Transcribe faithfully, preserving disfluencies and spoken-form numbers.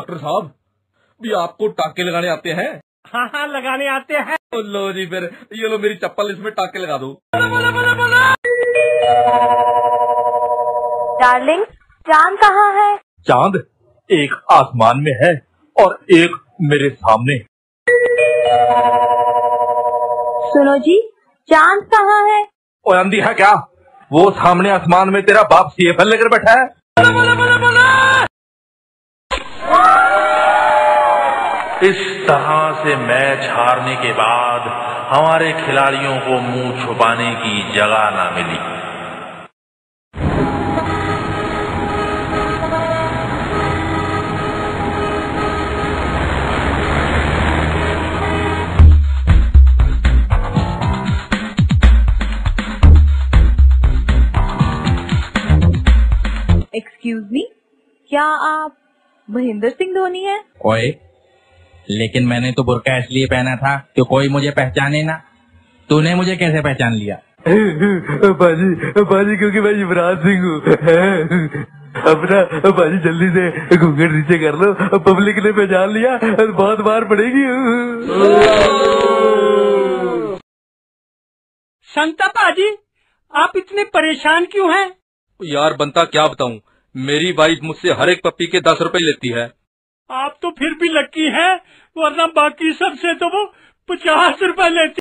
Doctor साहब, भी आपको टाके लगाने आते हैं? हाँ हाँ लगाने आते हैं। तो लो जी, फिर ये लो मेरी चप्पल, इसमें टाके लगा दो। डार्लिंग, चांद कहाँ है? चांद एक आसमान में है और एक मेरे सामने। सुनो जी, चांद कहाँ है? ओ अंधी है क्या? वो सामने आसमान में तेरा बाप सीएफएल लेकर बैठा है। इस तरह से मैच हारने के बाद हमारे खिलाड़ियों को मुंह छुपाने की जगह न मिली। एक्सक्यूज मी, क्या आप महेंद्र सिंह धोनी हैं? ओए, लेकिन मैंने तो बुर्का इसलिए पहना था कि कोई मुझे पहचाने ना। तूने मुझे कैसे पहचान लिया? बाजी बाजी क्योंकि मैं युवराज सिंह हूँ। अपना बाजी जल्दी से घूंघट नीचे कर लो, पब्लिक ने पहचान लिया, बहुत मार पड़ेगी। संता पाजी, आप इतने परेशान क्यों हैं? यार बनता क्या बताऊं, मेरी वाइफ मुझसे हर एक पप्पी के दस रुपए लेती है। आप तो फिर भी लकी हैं, वरना बाकी सबसे तो वो पचास रुपए लेते।